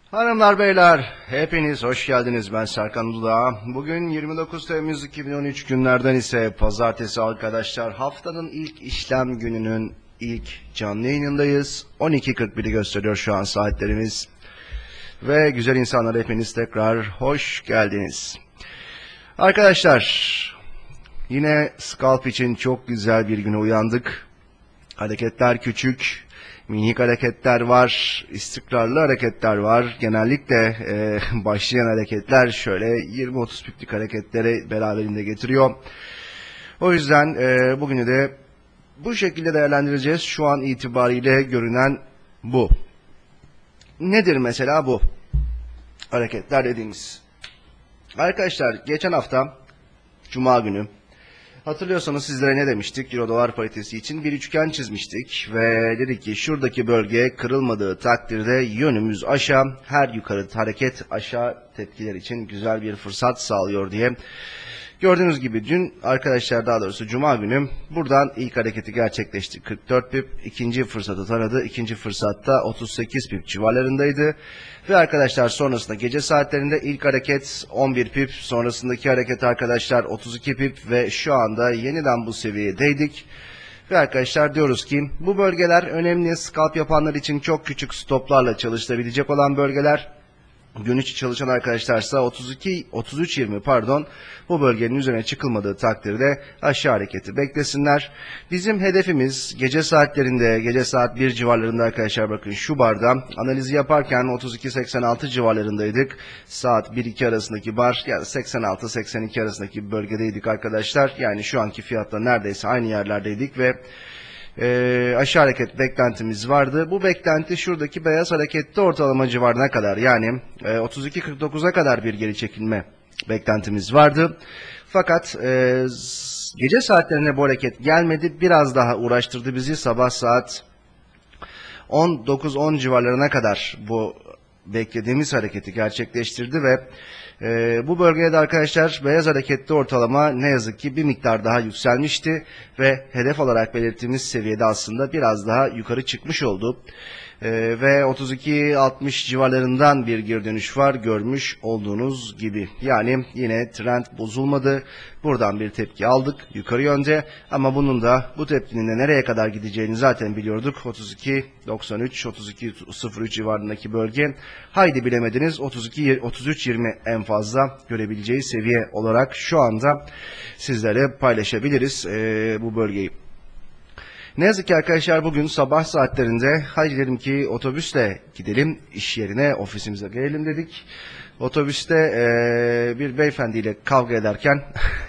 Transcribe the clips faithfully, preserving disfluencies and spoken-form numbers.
Hanımlar beyler, hepiniz hoş geldiniz. Ben Serkan Uludağ. Bugün yirmi dokuz Temmuz iki bin on üç günlerden ise pazartesi arkadaşlar. Haftanın ilk işlem gününün ilk canlı yayınındayız. on iki kırk biri gösteriyor şu an saatlerimiz. Ve güzel insanlar, hepiniz tekrar hoş geldiniz. Arkadaşlar, yine scalp için çok güzel bir güne uyandık. Hareketler küçük. Minik hareketler var, istikrarlı hareketler var. Genellikle e, başlayan hareketler şöyle yirmi otuz piplik hareketleri beraberinde getiriyor. O yüzden e, bugünü de bu şekilde değerlendireceğiz. Şu an itibariyle görünen bu. Nedir mesela bu hareketler dediğimiz? Arkadaşlar geçen hafta Cuma günü hatırlıyorsanız sizlere ne demiştik? Euro dolar paritesi için bir üçgen çizmiştik ve dedik ki şuradaki bölge kırılmadığı takdirde yönümüz aşağı, her yukarı hareket aşağı tepkiler için güzel bir fırsat sağlıyor diye. Gördüğünüz gibi dün arkadaşlar, daha doğrusu Cuma günü buradan ilk hareketi gerçekleşti. kırk dört pip, ikinci fırsatı taradı. İkinci fırsatta otuz sekiz pip civarlarındaydı. Ve arkadaşlar sonrasında gece saatlerinde ilk hareket on bir pip, sonrasındaki hareket arkadaşlar otuz iki pip ve şu anda yeniden bu seviyedeydik. Ve arkadaşlar diyoruz ki bu bölgeler önemli, scalp yapanlar için çok küçük stoplarla çalışılabilecek olan bölgeler. Gün içi çalışan arkadaşlarsa otuz iki otuz üç yirmi pardon bu bölgenin üzerine çıkılmadığı takdirde aşağı hareketi beklesinler. Bizim hedefimiz gece saatlerinde, gece saat bir civarlarında arkadaşlar, bakın şu barda analizi yaparken otuz iki seksen altı civarlarındaydık. Saat bir iki arasındaki bar, yani seksen altı seksen iki arasındaki bir bölgedeydik arkadaşlar. Yani şu anki fiyatla neredeyse aynı yerlerdeydik ve E, aşağı hareket beklentimiz vardı. Bu beklenti şuradaki beyaz harekette ortalama civarına kadar, yani e, otuz iki kırk dokuza kadar bir geri çekilme beklentimiz vardı. Fakat e, gece saatlerine bu hareket gelmedi. Biraz daha uğraştırdı bizi. Sabah saat on dokuz on civarlarına kadar bu beklediğimiz hareketi gerçekleştirdi ve e, bu bölgede arkadaşlar beyaz harekette ortalama ne yazık ki bir miktar daha yükselmişti ve hedef olarak belirttiğimiz seviyede aslında biraz daha yukarı çıkmış oldu. E, ve otuz iki altmış civarlarından bir geri dönüş var, görmüş olduğunuz gibi. Yani yine trend bozulmadı. Buradan bir tepki aldık yukarı yönde, ama bunun da, bu tepkinin de nereye kadar gideceğini zaten biliyorduk. otuz iki doksan üç otuz iki sıfır üç civarındaki bölge, haydi bilemediniz otuz iki otuz üç yirmi en fazla görebileceği seviye olarak şu anda sizlere paylaşabiliriz e, bu bölgeyi. Ne yazık ki arkadaşlar bugün sabah saatlerinde haydi dedim ki otobüsle gidelim iş yerine, ofisimize gelelim dedik. Otobüste e, bir beyefendiyle kavga ederken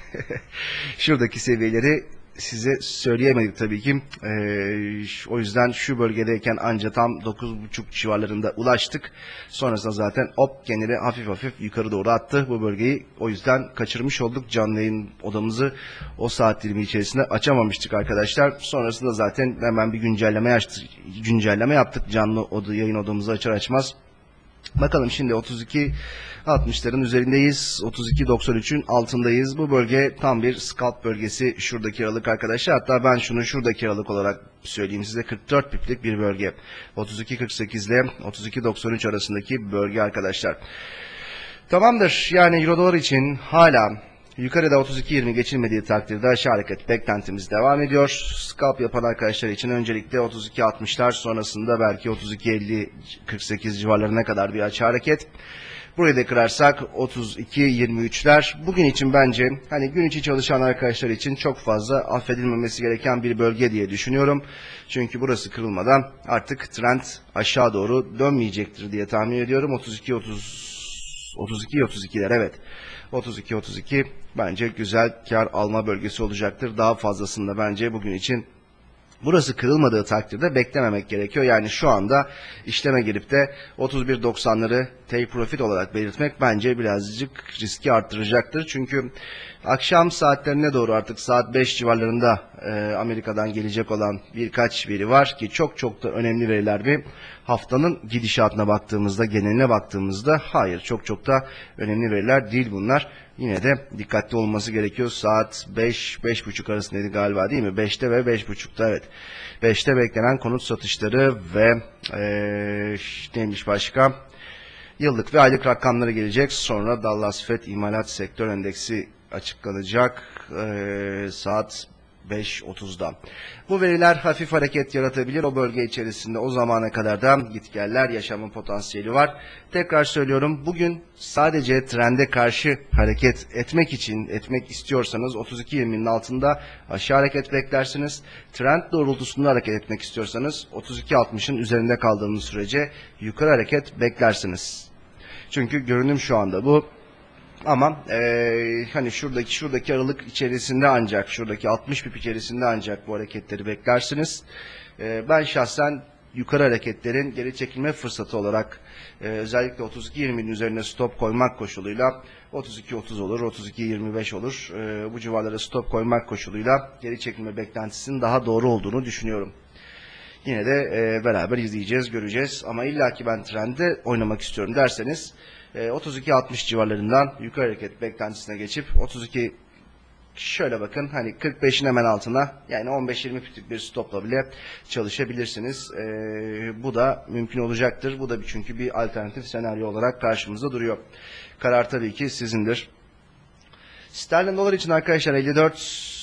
şuradaki seviyeleri size söyleyemedik tabii ki. E, o yüzden şu bölgedeyken anca tam dokuz buçuk civarlarında ulaştık. Sonrasında zaten hop kendini hafif hafif yukarı doğru attı bu bölgeyi. O yüzden kaçırmış olduk. Canlı yayın odamızı o saat dilimi içerisinde açamamıştık arkadaşlar. Sonrasında zaten hemen bir güncelleme açtık, güncelleme yaptık canlı oda, yayın odamızı açar açmaz. Bakalım şimdi otuz iki altmışların üzerindeyiz. otuz iki doksan üçün altındayız. Bu bölge tam bir scalp bölgesi, şuradaki aralık arkadaşlar. Hatta ben şunu şuradaki aralık olarak söyleyeyim size, kırk dört piplik bir bölge. otuz iki kırk sekiz ile otuz iki doksan üç arasındaki bölge arkadaşlar. Tamamdır. Yani euro dolar için hala yukarıda otuz iki yirmi geçilmediği takdirde aşağı hareket beklentimiz devam ediyor. Scalp yapan arkadaşlar için öncelikle otuz iki altmışlar, sonrasında belki otuz iki elli kırk sekiz civarlarına kadar bir aşağı hareket. Burayı da kırarsak otuz iki yirmi üçler. Bugün için bence hani gün içi çalışan arkadaşlar için çok fazla affedilmemesi gereken bir bölge diye düşünüyorum. Çünkü burası kırılmadan artık trend aşağı doğru dönmeyecektir diye tahmin ediyorum. otuz iki otuz otuz iki otuz ikiler, evet. otuz iki otuz iki bence güzel kar alma bölgesi olacaktır. Daha fazlasında bence bugün için burası kırılmadığı takdirde beklememek gerekiyor. Yani şu anda işleme girip de otuz bir doksanları take profit olarak belirtmek bence birazcık riski arttıracaktır. Çünkü akşam saatlerine doğru artık saat beş civarlarında e, Amerika'dan gelecek olan birkaç veri var ki çok çok da önemli veriler mi? Haftanın gidişatına baktığımızda, geneline baktığımızda hayır, çok çok da önemli veriler değil bunlar. Yine de dikkatli olması gerekiyor. Saat beş beş buçuk arasındaydı galiba, değil mi? beşte ve beş buçukta, evet. beşte beklenen konut satışları ve ee, neymiş başka? Yıllık ve aylık rakamları gelecek. Sonra Dallas Fed İmalat Sektör Endeksi açıklanacak ee, saat beş otuzda. Bu veriler hafif hareket yaratabilir. O bölge içerisinde o zamana kadar da gitgeller yaşama potansiyeli var. Tekrar söylüyorum, bugün sadece trende karşı hareket etmek için etmek istiyorsanız otuz iki yirminin altında aşağı hareket beklersiniz. Trend doğrultusunda hareket etmek istiyorsanız otuz iki altmışın üzerinde kaldığımız sürece yukarı hareket beklersiniz. Çünkü görünüm şu anda bu. Ama e, hani şuradaki şuradaki aralık içerisinde ancak şuradaki altmış pip içerisinde ancak bu hareketleri beklersiniz. E, ben şahsen yukarı hareketlerin geri çekilme fırsatı olarak e, özellikle otuz iki yirminin üzerine stop koymak koşuluyla otuz iki otuz olur, otuz iki yirmi beş olur. E, bu civarlara stop koymak koşuluyla geri çekilme beklentisinin daha doğru olduğunu düşünüyorum. Yine de e, beraber izleyeceğiz, göreceğiz. Ama illaki ben trende oynamak istiyorum derseniz otuz iki altmış civarlarından yukarı hareket beklentisine geçip otuz iki şöyle bakın hani kırk beşin hemen altına yani on beş yirmi piplik bir stopla bile çalışabilirsiniz. Ee, bu da mümkün olacaktır. Bu da bir, çünkü bir alternatif senaryo olarak karşımızda duruyor. Karar tabii ki sizindir. Sterlin dolar için arkadaşlar elli dört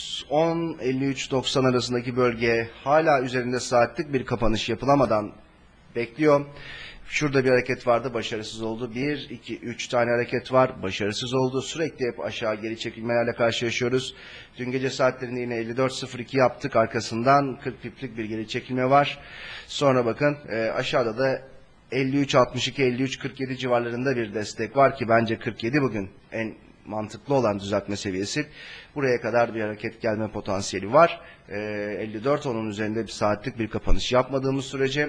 on elli üç doksan arasındaki bölge hala üzerinde saatlik bir kapanış yapılamadan bekliyor. Şurada bir hareket vardı, başarısız oldu. bir, iki, üç tane hareket var, başarısız oldu. Sürekli hep aşağı geri çekilmelerle karşılaşıyoruz. Dün gece saatlerinde yine elli dört sıfır iki yaptık. Arkasından kırk piplik bir geri çekilme var. Sonra bakın e, aşağıda da elli üç altmış iki elli üç kırk yedi civarlarında bir destek var ki bence kırk yedi bugün en mantıklı olan düzeltme seviyesi. Buraya kadar bir hareket gelme potansiyeli var. E, elli dört onun üzerinde bir saatlik bir kapanış yapmadığımız sürece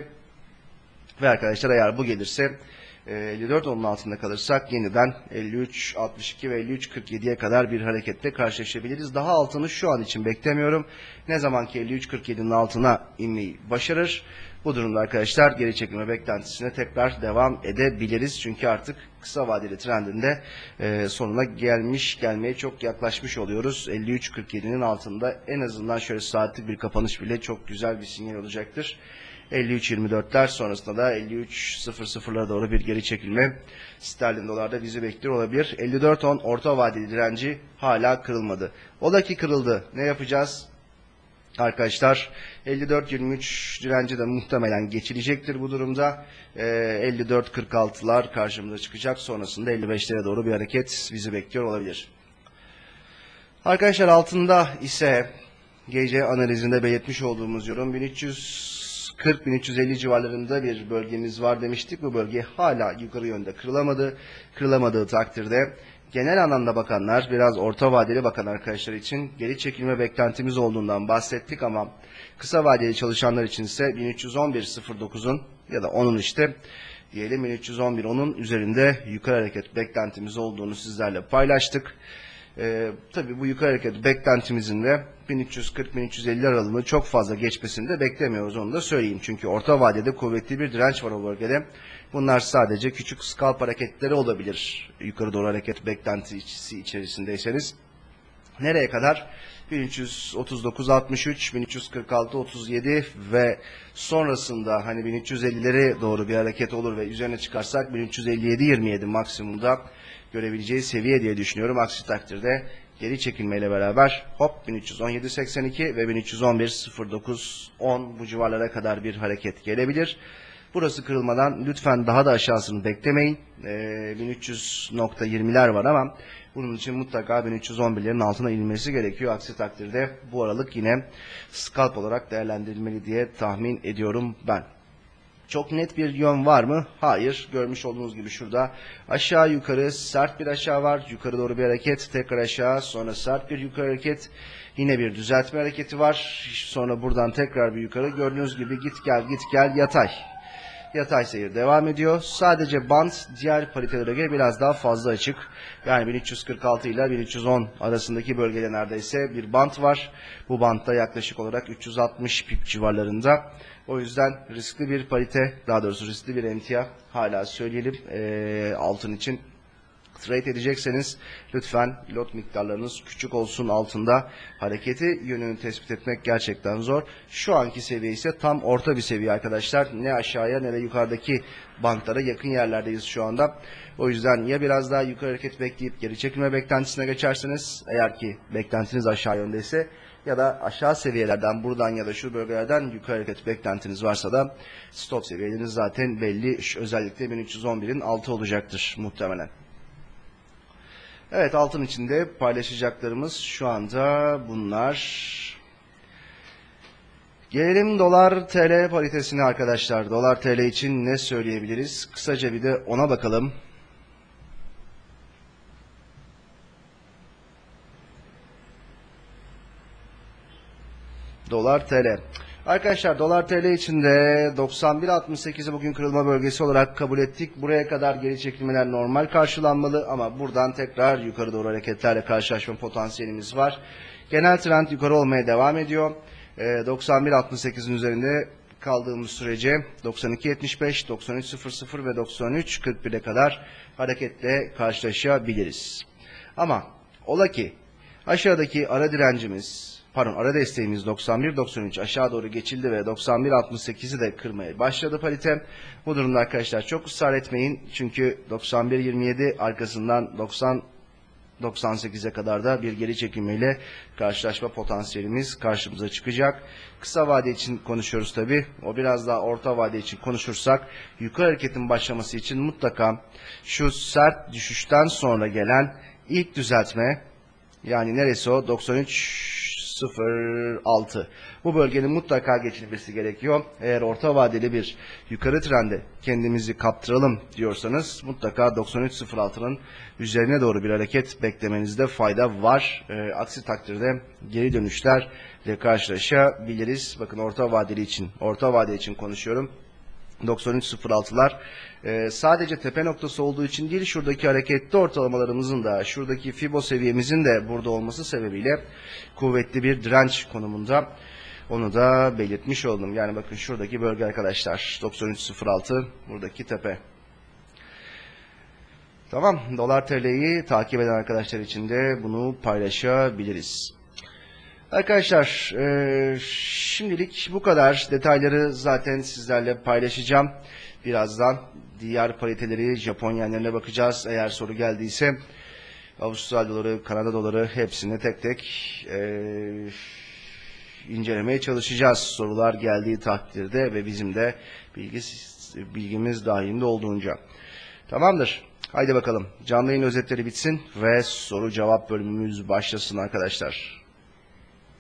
ve arkadaşlar eğer bu gelirse elli dört onun altında kalırsak yeniden elli üç altmış iki ve elli üç kırk yediye kadar bir hareketle karşılaşabiliriz. Daha altını şu an için beklemiyorum. Ne zaman ki elli üç kırk yedinin altına inmeyi başarır, bu durumda arkadaşlar geri çekilme beklentisine tekrar devam edebiliriz. Çünkü artık kısa vadeli trendinde sonuna gelmiş, gelmeye çok yaklaşmış oluyoruz. elli üç kırk yedinin altında en azından şöyle saatlik bir kapanış bile çok güzel bir sinyal olacaktır. elli üç yirmi dörtler sonrasında da elli üç sıfır sıfırlara doğru bir geri çekilme sterlin dolarda bizi bekliyor olabilir. elli dört on orta vadeli direnci hala kırılmadı. Ola ki kırıldı. Ne yapacağız? Arkadaşlar elli dört yirmi üç direnci de muhtemelen geçilecektir bu durumda. Ee, elli dört kırk altılar karşımıza çıkacak. Sonrasında elli beşlere doğru bir hareket bizi bekliyor olabilir. Arkadaşlar altında ise gece analizinde belirtmiş olduğumuz yorum bin üç yüz kırk bin üç yüz elli civarlarında bir bölgemiz var demiştik. Bu bölge hala yukarı yönde kırılamadı. Kırılamadığı takdirde genel anlamda bakanlar, biraz orta vadeli bakan arkadaşlar için geri çekilme beklentimiz olduğundan bahsettik ama kısa vadeli çalışanlar için ise bin üç yüz on bir sıfır dokuzun ya da onun işte diyelim bin üç yüz on bir onun üzerinde yukarı hareket beklentimiz olduğunu sizlerle paylaştık. Ee, tabii bu yukarı hareket beklentimizin de bin üç yüz kırk bin üç yüz elli aralığını çok fazla geçmesini de beklemiyoruz, onu da söyleyeyim. Çünkü orta vadede kuvvetli bir direnç var o bölgede. Bunlar sadece küçük scalp hareketleri olabilir. Yukarı doğru hareket beklentisi içerisindeyseniz. Nereye kadar? bin üç yüz otuz dokuz altmış üç, bin üç yüz kırk altı otuz yedi ve sonrasında hani bin üç yüz ellilere doğru bir hareket olur ve üzerine çıkarsak bin üç yüz elli yedi yirmi yedi maksimumda görebileceği seviye diye düşünüyorum. Aksi takdirde geri çekilmeyle beraber hop bin üç yüz on yedi seksen iki ve bin üç yüz on bir sıfır dokuz on bu civarlara kadar bir hareket gelebilir. Burası kırılmadan lütfen daha da aşağısını beklemeyin. Ee, bin üç yüz nokta yirmiler var ama bunun için mutlaka bin üç yüz on birlerin altına inmesi gerekiyor. Aksi takdirde bu aralık yine scalp olarak değerlendirilmeli diye tahmin ediyorum ben. Çok net bir yön var mı? Hayır. Görmüş olduğunuz gibi şurada aşağı yukarı sert bir aşağı var. Yukarı doğru bir hareket. Tekrar aşağı. Sonra sert bir yukarı hareket. Yine bir düzeltme hareketi var. Sonra buradan tekrar bir yukarı. Gördüğünüz gibi git gel git gel yatay. Yatay seyir devam ediyor. Sadece band diğer paritelere göre biraz daha fazla açık. Yani bin üç yüz kırk altı ile bin üç yüz on arasındaki bölgede neredeyse bir band var. Bu bandta yaklaşık olarak üç yüz altmış pip civarlarında. O yüzden riskli bir parite, daha doğrusu riskli bir emtia hala söyleyelim e, altın için. trade edecekseniz lütfen lot miktarlarınız küçük olsun, altında. Hareketi yönünü tespit etmek gerçekten zor. Şu anki seviye ise tam orta bir seviye arkadaşlar. Ne aşağıya ne de yukarıdaki bantlara yakın yerlerdeyiz şu anda. O yüzden ya biraz daha yukarı hareket bekleyip geri çekilme beklentisine geçersiniz, eğer ki beklentiniz aşağı yöndeyse, ya da aşağı seviyelerden, buradan ya da şu bölgelerden yukarı hareket beklentiniz varsa da stop seviyeleriniz zaten belli. Şu, özellikle bin üç yüz on birin altı olacaktır muhtemelen. Evet, altın içinde paylaşacaklarımız şu anda bunlar. Gelelim dolar T L paritesine arkadaşlar. Dolar T L için ne söyleyebiliriz? Kısaca bir de ona bakalım. Dolar T L. Arkadaşlar dolar T L içinde doksan bir altmış sekizi bugün kırılma bölgesi olarak kabul ettik. Buraya kadar geri çekilmeler normal karşılanmalı ama buradan tekrar yukarı doğru hareketlerle karşılaşma potansiyelimiz var. Genel trend yukarı olmaya devam ediyor. doksan bir altmış sekizin üzerinde kaldığımız sürece doksan iki yetmiş beş, doksan üç sıfır sıfır ve doksan üç kırk bire kadar hareketle karşılaşabiliriz. Ama ola ki aşağıdaki ara direncimiz, pardon ara desteğimiz doksan bir doksan üç aşağı doğru geçildi ve doksan bir altmış sekizi de kırmaya başladı parite. Bu durumda arkadaşlar çok ısrar etmeyin. Çünkü doksan bir yirmi yedi arkasından doksan doksan sekize kadar da bir geri çekilmeyle karşılaşma potansiyelimiz karşımıza çıkacak. Kısa vade için konuşuyoruz tabi. O biraz daha orta vade için konuşursak, yukarı hareketin başlaması için mutlaka şu sert düşüşten sonra gelen ilk düzeltme, yani neresi o? doksan üç sıfır altı. Bu bölgenin mutlaka geçilmesi gerekiyor. Eğer orta vadeli bir yukarı trende kendimizi kaptıralım diyorsanız mutlaka doksan üç sıfır altının üzerine doğru bir hareket beklemenizde fayda var. E, aksi takdirde geri dönüşlerle karşılaşabiliriz. Bakın orta vadeli için, orta vadeli için konuşuyorum. doksan üç sıfır altılar e, sadece tepe noktası olduğu için değil, şuradaki hareketli ortalamalarımızın da, şuradaki Fibo seviyemizin de burada olması sebebiyle kuvvetli bir direnç konumunda. Onu da belirtmiş oldum. Yani bakın şuradaki bölge arkadaşlar, doksan üç sıfır altı buradaki tepe. Tamam, dolar T L'yi takip eden arkadaşlar için de bunu paylaşabiliriz. Arkadaşlar e, şimdilik bu kadar. Detayları zaten sizlerle paylaşacağım. Birazdan diğer pariteleri, Japon yenlerine bakacağız. Eğer soru geldiyse Avustralya doları, Kanada doları hepsini tek tek e, incelemeye çalışacağız. Sorular geldiği takdirde ve bizim de bilgi, bilgimiz dahilinde olduğunca. Tamamdır. Haydi bakalım. Canlı yayın özetleri bitsin ve soru cevap bölümümüz başlasın arkadaşlar.